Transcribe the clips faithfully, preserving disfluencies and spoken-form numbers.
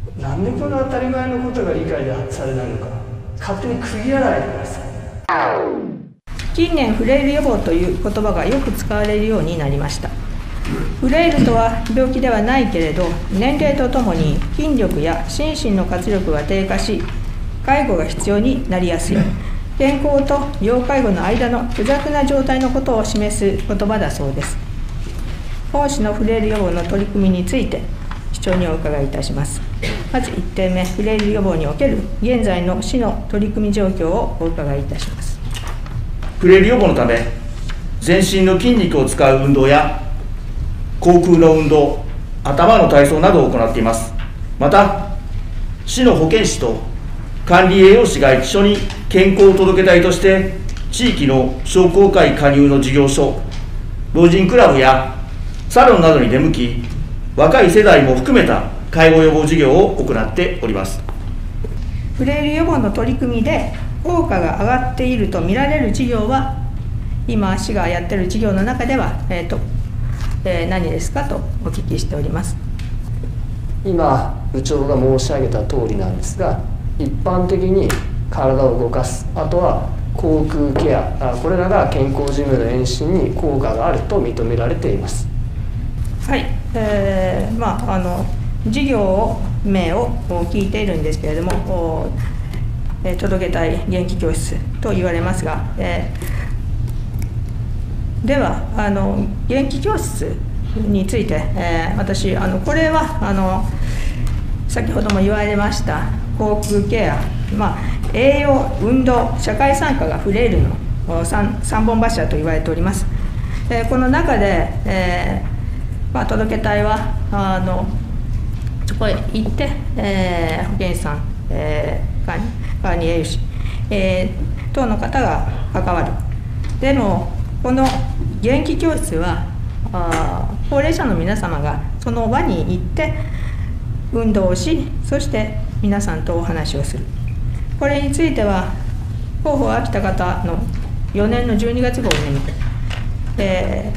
なんでこの当たり前のことが理解されないのか、勝手に区切らないでください。 近年フレイル予防という言葉がよく使われるようになりました。フレイルとは病気ではないけれど、年齢とともに筋力や心身の活力が低下し、介護が必要になりやすい、健康と要介護の間の複雑な状態のことを示す言葉だそうです。本市のフレイル予防の取り組みについて市長にお伺いいたします。まずいってんめ、フレイル予防における現在の市の取り組み状況をお伺いいたします。 フレイル予防のため、全身の筋肉を使う運動や口腔の運動、頭の体操などを行っています。また、市の保健師と管理栄養士が一緒に健康届け隊として地域の商工会加入の事業所、老人クラブやサロンなどに出向き、若い世代も含めた介護予防事業を行っております。 フレイル予防の取り組みで効果が上がっていると見られる事業は、今市がやっている事業の中では、えーとえー、何ですかとお聞きしております。 今部長が申し上げた通りなんですが、一般的に体を動かす、あとは口腔ケア、これらが健康寿命の延伸に効果があると認められています。 はい、えー、まああの事業名を聞いているんですけれども、届けたい元気教室と言われますが、えー、ではあの元気教室について、えー、私あのこれはあの先ほども言われました口腔ケア、まあ、栄養、運動、社会参加がフレイルの 3, 3本柱と言われております。えー、この中で、えーまあ、届け隊はあのそこへ行って、えー、保健師さん、えー、管理管理栄養士、えー、等の方が関わる。でもこの元気教室はあ高齢者の皆様がその輪に行って運動をし、そして皆さんとお話をする。これについては広報秋田方のよねんのじゅうにがつ号に、え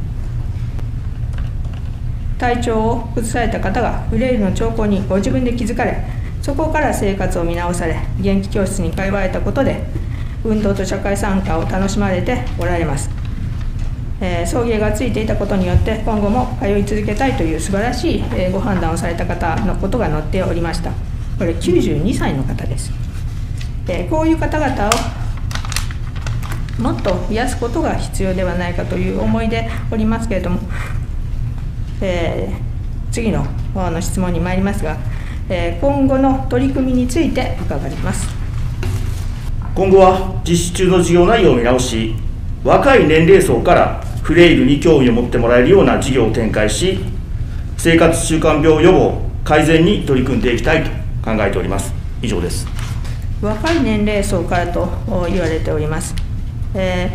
ー、体調を崩された方がフレイルの兆候にご自分で気づかれ、そこから生活を見直され、元気教室に通われたことで運動と社会参加を楽しまれておられます。えー、送迎がついていたことによって今後も通い続けたいという素晴らしい、えー、ご判断をされた方のことが載っておりました。これきゅうじゅうにさいの方です。えー、こういう方々をもっと増やすことが必要ではないかという思いでおりますけれども、えー、次のあの質問に参りますが、えー、今後の取り組みについて伺います。 今後は実施中の事業内容を見直し、若い年齢層からフレイルに興味を持ってもらえるような事業を展開し、生活習慣病予防改善に取り組んでいきたいと考えております。以上です。 若い年齢層からと言われております。え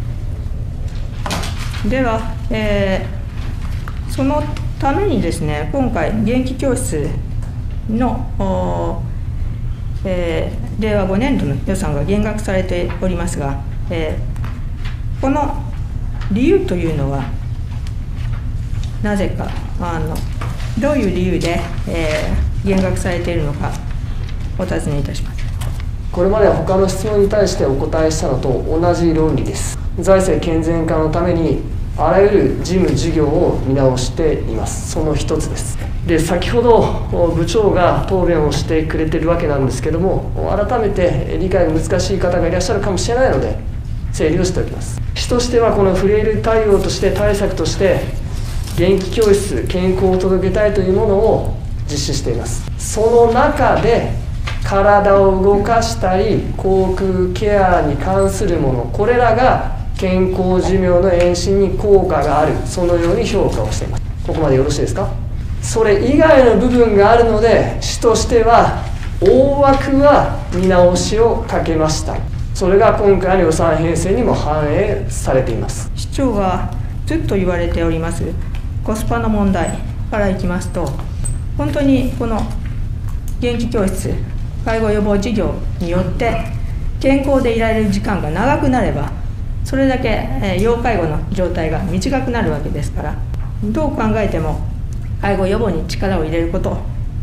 ー、では、えー、そのためにですね、今回元気教室の、えー、れいわごねんどの予算が減額されておりますが、えー、この理由というのはなぜか、あのどういう理由で、えー、減額されているのかお尋ねいたします。 これまで他の質問に対してお答えしたのと同じ論理です。財政健全化のためにあらゆる事務事業を見直しています。その一つです。で、先ほど部長が答弁をしてくれているわけなんですけども、改めて理解が難しい方がいらっしゃるかもしれないので整理をしておきます。市としてはこのフレイル対応として対策として元気教室健康を届けたいというものを実施しています。その中で体を動かしたり口腔ケアに関するもの、これらが健康寿命の延伸に効果がある、そのように評価をしています。ここまでよろしいですか。それ以外の部分があるので市としては大枠は見直しをかけました。それが今回の予算編成にも反映されています。 市長がずっと言われておりますコスパの問題からいきますと、本当にこの元気教室介護予防事業によって健康でいられる時間が長くなれば、それだけ、えー、要介護の状態が短くなるわけですから、どう考えても介護予防に力を入れること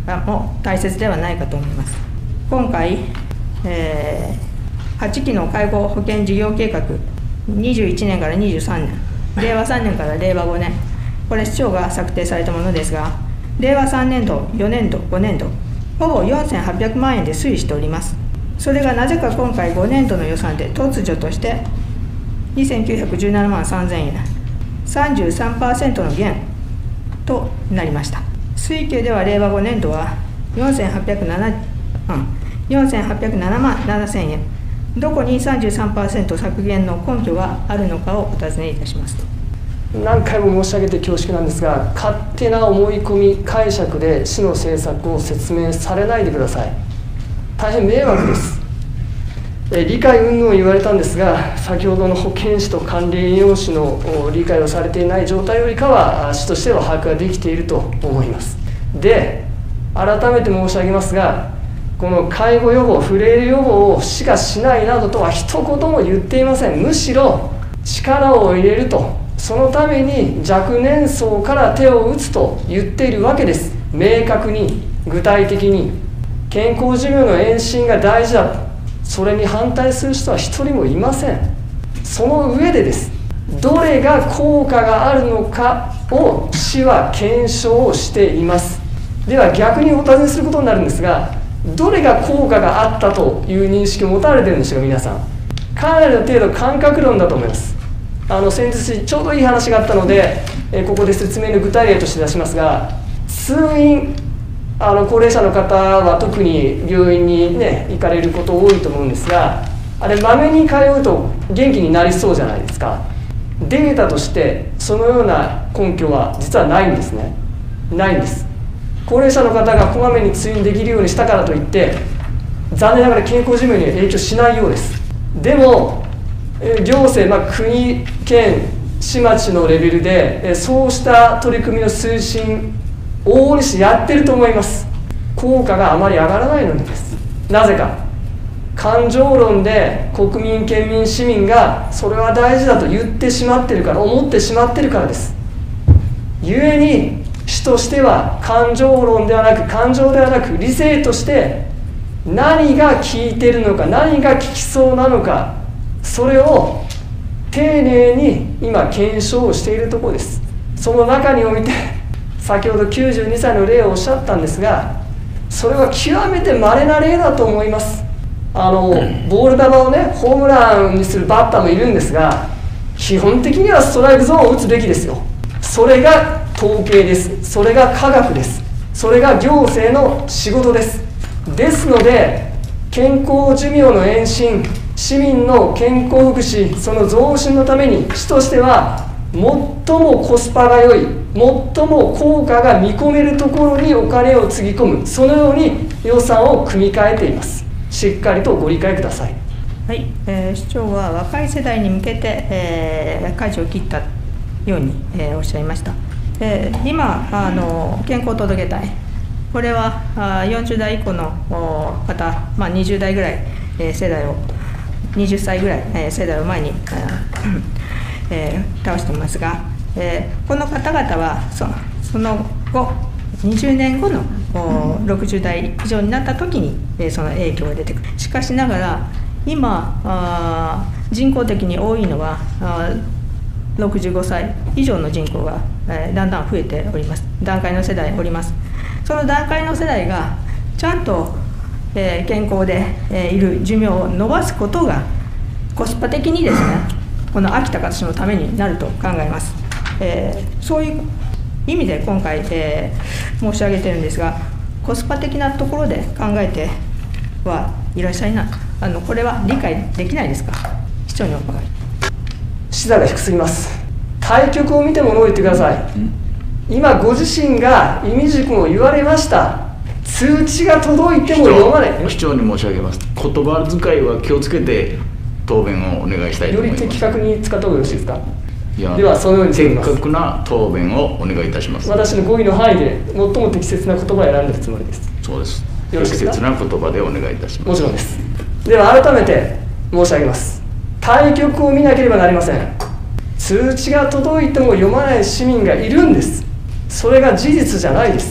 も大切ではないかと思います。今回、えー、はちきの介護保険事業計画、にじゅういちねんからにじゅうさんねん、れいわさんねんかられいわごねん、これ市長が策定されたものですが、れいわさんねんど、よねんど、ごねんど、ほぼよんせんはっぴゃくまんえんで推移しております。それがなぜか今回ごねんどの予算で突如としてにせんきゅうひゃくじゅうななまんさんぜんえん、さんじゅうさんパーセント の減となりました。推計ではれいわごねんどはよんせんはっぴゃくななまんななせんえん、どこに さんじゅうさんパーセント 削減の根拠があるのかをお尋ねいたします。 何回も申し上げて恐縮なんですが、勝手な思い込み解釈で市の政策を説明されないでください。大変迷惑です。え理解云々言われたんですが、先ほどの保健師と管理栄養士の理解をされていない状態よりかは市としては把握ができていると思います。で、改めて申し上げますが、この介護予防、フレイル予防を市がしないなどとは一言も言っていません。むしろ力を入れると、そのために若年層から手を打つと言っているわけです。明確に具体的に健康寿命の延伸が大事だと、それに反対する人は一人もいません。その上でです、どれが効果があるのかを市は検証をしています。では逆にお尋ねすることになるんですが、どれが効果があったという認識を持たれているんでしょうか。皆さんかなりの程度感覚論だと思います。あの先日ちょうどいい話があったので、えここで説明の具体例として出しますが、通院、あの高齢者の方は特に病院に、ね、行かれること多いと思うんですが、あれまめに通うと元気になりそうじゃないですか。データとしてそのような根拠は実はないんですね。ないんです。高齢者の方がこまめに通院できるようにしたからといって残念ながら健康寿命には影響しないようです。でも行政、まあ、国、県、市町のレベルでそうした取り組みの推進往々にしてやってると思います。効果があまり上がらないのにです。なぜか、感情論で国民、県民、市民がそれは大事だと言ってしまってるから、思ってしまってるからです。ゆえに市としては感情論ではなく、感情ではなく理性として何が効いているのか、何が効きそうなのか、それを丁寧に今検証しているところです。その中において先ほどきゅうじゅうにさいの例をおっしゃったんですが、それは極めて稀な例だと思います。あのボール球をねホームランにするバッターもいるんですが、基本的にはストライクゾーンを打つべきですよ。それが統計です。それが科学です。それが行政の仕事です。ですので健康寿命の延伸、市民の健康福祉、その増進のために市としては最もコスパが良い、最も効果が見込めるところにお金をつぎ込む、そのように予算を組み替えています。しっかりとご理解ください。 はい、えー、市長は若い世代に向けて、えー、舵を切ったように、えー、おっしゃいました。えー、今あの健康届け隊、これはあよんじゅうだい以降の方、まあ、にじゅうだいぐらい、えー、世代をはたちぐらい、えー、世代を前に、えー、倒していますが、えー、この方々は そ, その後にじゅうねんごのろくじゅうだい以上になった時に、えー、その影響が出てくる。しかしながら今あ人口的に多いのはあろくじゅうごさい以上の人口が、えー、だんだん増えております。団塊の世代おります。その団塊の世代がちゃんと、えー、健康で、えー、いる寿命を延ばすことがコスパ的にですね、この秋田方市のためになると考えます。えー、そういう意味で今回、えー、申し上げてるんですが、コスパ的なところで考えてはいらっしゃいな、あのこれは理解できないですか。市長にお伺い。 視座が低すぎます。対局を見てものを言ってください。今ご自身が意味軸を言われました。通知が届いても読まない。 市長に申し上げます。言葉遣いは気をつけて答弁をお願いしたいと思います。 より的確に使った方がよろしいですか。 いや、 ではそのように正確な答弁をお願いいたします。 私の語彙の範囲で最も適切な言葉を選んでいるつもりです。 そうです。 よろしいですか。 適切な言葉でお願いいたします。 もちろんです。では改めて申し上げます。対局を見なければなりません。通知が届いても読まない市民がいるんです。それが事実じゃないですか。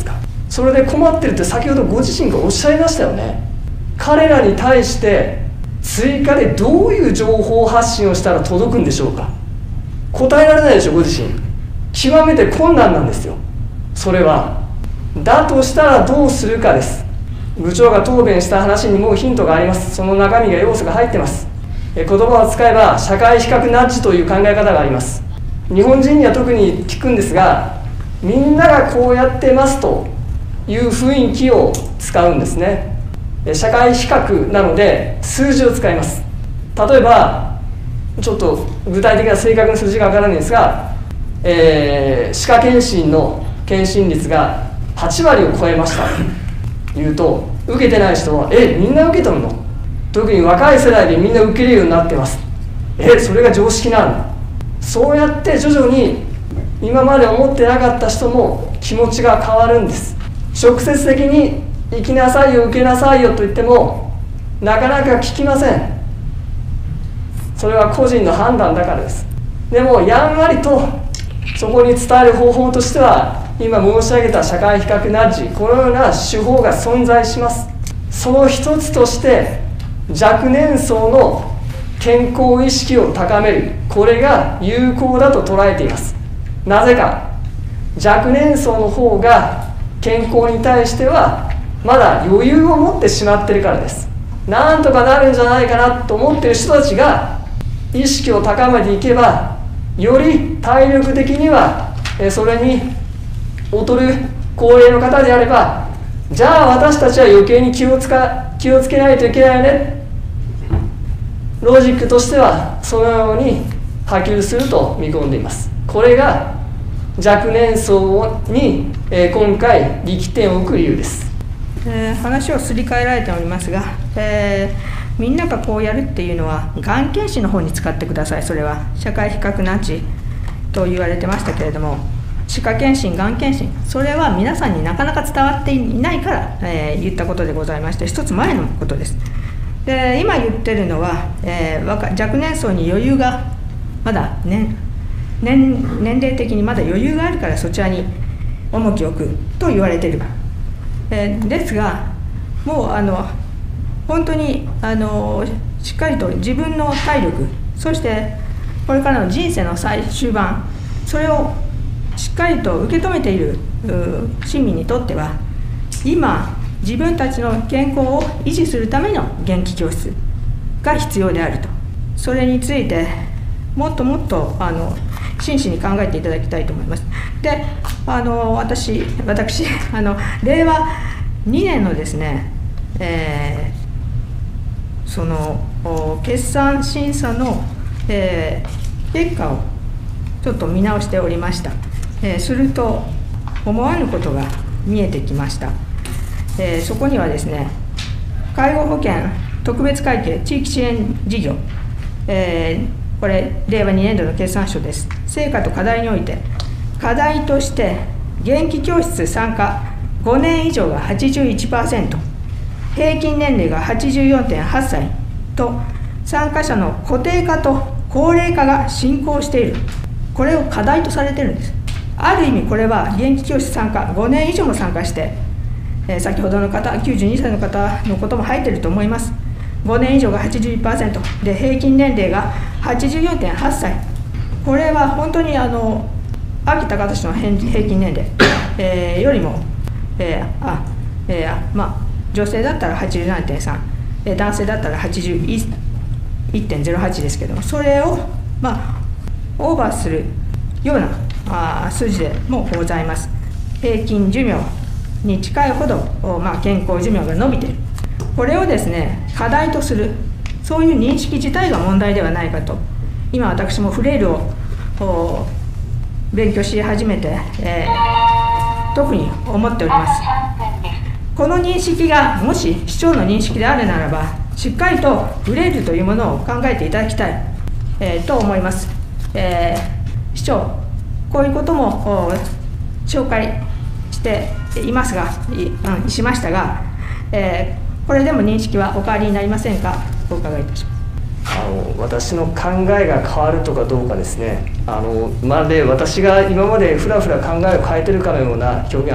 それで困ってるって先ほどご自身がおっしゃいましたよね。彼らに対して追加でどういう情報発信をしたら届くんでしょうか。答えられないでしょ。ご自身極めて困難なんですよ。それはだとしたらどうするかです。部長が答弁した話にもうヒントがあります。その中身が要素が入ってます。え言葉を使えば社会比較ナッジという考え方があります。日本人には特に聞くんですが、みんながこうやってますという雰囲気を使うんですね。社会比較なので数字を使います。例えばちょっと具体的な正確な数字がわからないんですが、えー、歯科検診の検診率がはちわりを超えましたというと、受けてない人はえみんな受けとるの、特に若い世代でみんな受けるようになってます、えそれが常識なの。そうやって徐々に今まで思ってなかった人も気持ちが変わるんです。直接的に行きなさいよ受けなさいよと言ってもなかなか聞きません。それは個人の判断だからです。でもやんわりとそこに伝える方法としては今申し上げた社会比較ナッジ、このような手法が存在します。その一つとして若年層の健康意識を高める、これが有効だと捉えています。なぜか、若年層の方が健康に対してはまだ余裕を持ってしまっているからです。なんとかなるんじゃないかなと思っている人たちが意識を高めていけば、より体力的にはそれに劣る高齢の方であれば、じゃあ私たちは余計に気をつか気をつけないといけないよね、ロジックとしてはそのように波及すると見込んでいます。これが若年層に、えー、今回力点を置く理由です。 えー、話をすり替えられておりますが、えー、みんながこうやるっていうのはがん検診の方に使ってください。それは社会比較ナッジと言われてましたけれども、歯科検診、がん検診、それは皆さんになかなか伝わっていないから、えー、言ったことでございまして、一つ前のことです。で今言ってるのは、えー、若若年層に余裕がまだ、ね、年, 年齢的にまだ余裕があるからそちらに重きを置くと言われている、えー、ですがもうあの本当にあのしっかりと自分の体力、そしてこれからの人生の最終盤、それをしっかりと受け止めている市民にとっては、今自分たちの健康を維持するための元気教室が必要であると、それについてもっともっとあの真摯に考えていただきたいと思います。で、あの私私あのれいわにねんのですね、えー、その決算審査の、えー、結果をちょっと見直しておりました。えー、すると思わぬことが見えてきました。えー、そこにはですね、介護保険特別会計地域支援事業、えー、これれいわにねんどの決算書です。成果と課題において、課題として元気教室参加ごねん以上が はちじゅういちパーセント、 平均年齢が はちじゅうよんてんはっさいと、参加者の固定化と高齢化が進行している、これを課題とされているんです。ある意味これは元気教室参加ごねん以上も参加して、えー、先ほどの方きゅうじゅうにさいの方のことも入っていると思います。ごねん以上が はちじゅういちパーセント で、平均年齢が はちじゅうよんてんはっさい、これは本当にあの秋田方の平均年齢、えー、よりも、えーあえーまあ、女性だったら はちじゅうななてんさん、えー、男性だったら はちじゅういってんゼロはち ですけども、それを、まあ、オーバーするようなあ数字でもございます。平均寿命に近いほど、まあ、健康寿命が伸びている、これをですね課題とする、そういう認識自体が問題ではないかと、今私もフレイルを勉強し始めて、えー、特に思っております。この認識がもし市長の認識であるならば、しっかりとフレイルというものを考えていただきたい、えー、と思います。えー、市長、こういうことも紹介していますが、いしましたが、えー、これでも認識はお変わりになりませんか、お伺いいたします。 あの私の考えが変わるとかどうかですね、あのまるで私が今までふらふら考えを変えてるかのような表現は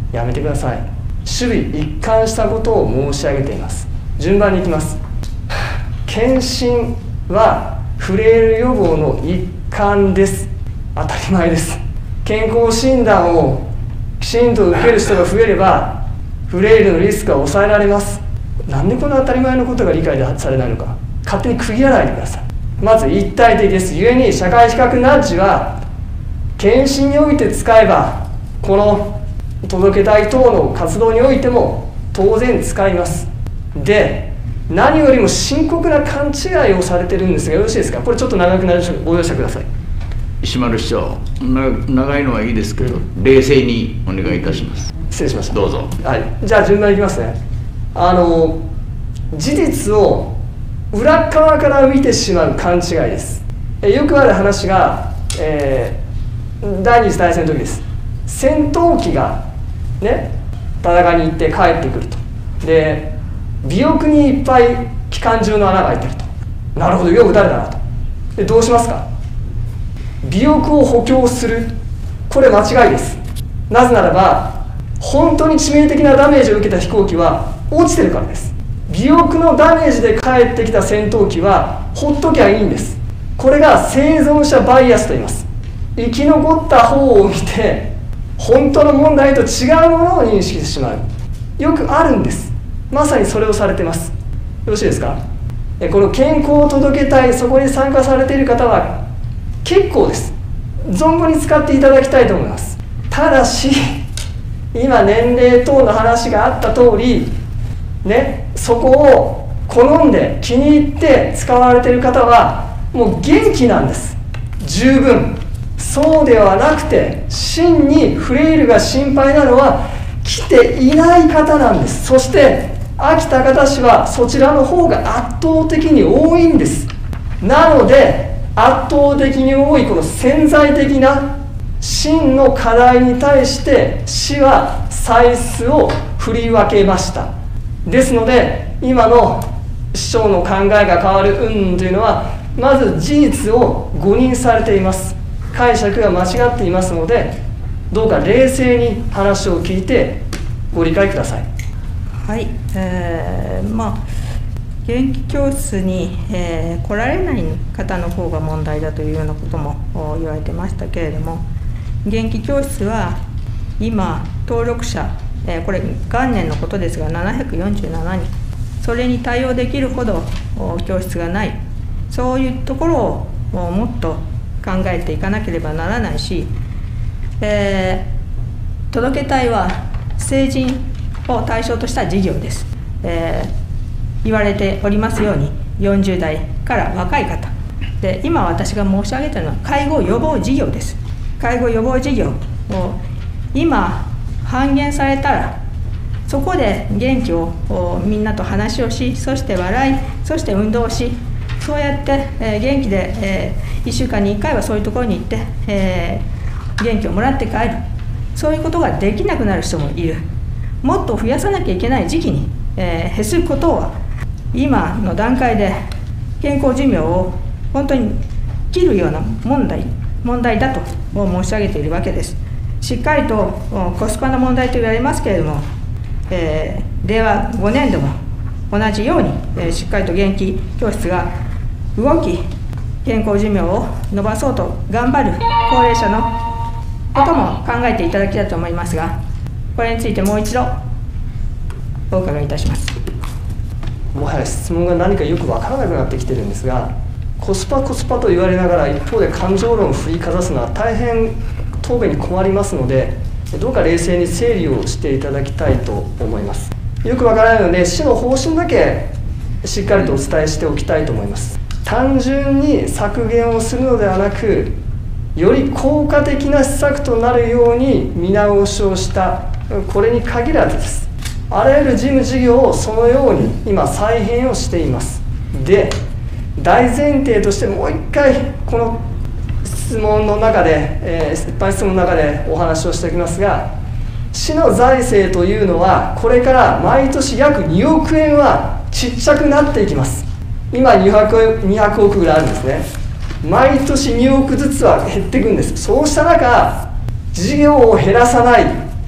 やめてください。守備一貫したことを申し上げています。順番にいきます。検診はフレイル予防の一環です。当たり前です。健康診断をきちんと受ける人が増えればフレイルのリスクは抑えられます。なんでこの当たり前のことが理解されないのか、勝手に区切らないでください。まず一体的です。故に社会比較ナッジは検診において使えば、この届けたい等の活動においても当然使います。で、何よりも深刻な勘違いをされてるんですが、よろしいですか。これちょっと長くなるのでご容赦ください。 石丸市長、な長いのはいいですけど、冷静にお願いいたします。 失礼しました。 どうぞ。 はい、じゃあ順番いきますね。あの事実を裏側から見てしまう勘違いです。えよくある話が、えー、第二次大戦の時です。戦闘機がね、戦いに行って帰ってくると。で、尾翼にいっぱい機関銃の穴が開いてると。なるほど、よく撃たれたなと。で、どうしますか。尾翼を補強する。これ間違いです。なぜならば、本当に致命的なダメージを受けた飛行機は落ちてるからです。尾翼のダメージで帰ってきた戦闘機はほっときゃいいんです。これが生存者バイアスと言います。生き残った方を見て本当の問題と違うものを認識してしまう。よくあるんです。まさにそれをされてます。よろしいですか。この健康を届けたい、そこに参加されている方は結構です。存分に使っていただきたいと思います。ただし、今年齢等の話があった通りね、そこを好んで気に入って使われている方はもう元気なんです。十分。そうではなくて、真にフレイルが心配なのは来ていない方なんです。そして秋田方市はそちらの方が圧倒的に多いんです。なので圧倒的に多いこの潜在的な真の課題に対して市は歳出を振り分けました。ですので今の市長の考えが変わる云々というのは、まず事実を誤認されています。解釈が間違っていますので、どうか冷静に話を聞いてご理解ください。 はい、えー、まあ元気教室に、えー、来られない方の方が問題だというようなことも言われてましたけれども、元気教室は今登録者、えー、これ元年のことですがななひゃくよんじゅうななにん、それに対応できるほど教室がない、そういうところをもっと考えていかなければならないし、えー、届け隊は成人を対象とした事業です。えー、言われておりますようによんじゅう代から若い方で、今私が申し上げたのは介護予防事業です。介護予防事業を今半減されたら、そこで元気をみんなと話をし、そして笑い、そして運動をし、そうやって、えー、元気で、えー、いっしゅうかんにいっかいはそういうところに行って、えー、元気をもらって帰る、そういうことができなくなる人もいる。もっと増やさなきゃいけない時期に、えー、へすることは今の段階で健康寿命を本当に切るような問題問題だと申し上げているわけです。しっかりとコスパの問題と言われますけれども、えー、れいわごねんでも同じように、えー、しっかりと元気教室が動き、健康寿命を伸ばそうと頑張る高齢者のことも考えていただきたいと思いますが、これについてもう一度お伺いいたします。 もはや質問が何かよく分からなくなってきてるんですが、コスパコスパと言われながら一方で感情論を振りかざすのは大変答弁に困りますので、どうか冷静に整理をしていただきたいと思います。よく分からないので市の方針だけしっかりとお伝えしておきたいと思います。単純に削減をするのではなく、より効果的な施策となるように見直しをした、これに限らずです。あらゆる事務事業をそのように今再編をしています。で、大前提としてもう一回この質問の中で、えー、一般質問の中でお話をしておきますが、市の財政というのはこれから毎年約におくえんはちっちゃくなっていきます。今にひゃくおくぐらいあるんですね。毎年におくずつは減っていくんです。そうした中、事業を減らさない、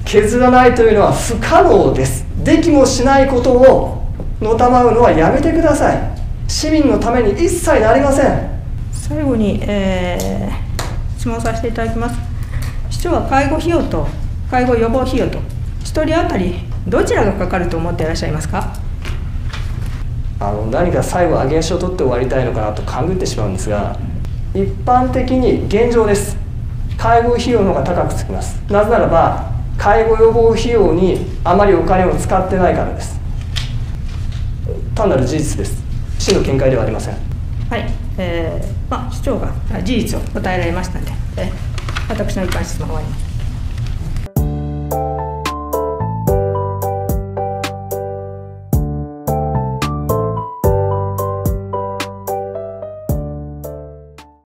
削らないというのは不可能です。できもしないことをのたまうのはやめてください。市民のために一切なりません。 最後に、えー、質問させていただきます。市長は介護費用と介護予防費用とひとり当たりどちらがかかると思っていらっしゃいますか？ あの何か最後上げ足を取って終わりたいのかなと勘ぐってしまうんですが、一般的に現状です。介護費用の方が高くつきます。なぜならば介護予防費用にあまりお金を使ってないからです。単なる事実です。市の見解ではありません。 はい、えーまあ、市長が事実を答えられましたので、えー、私の一般質問を終わります。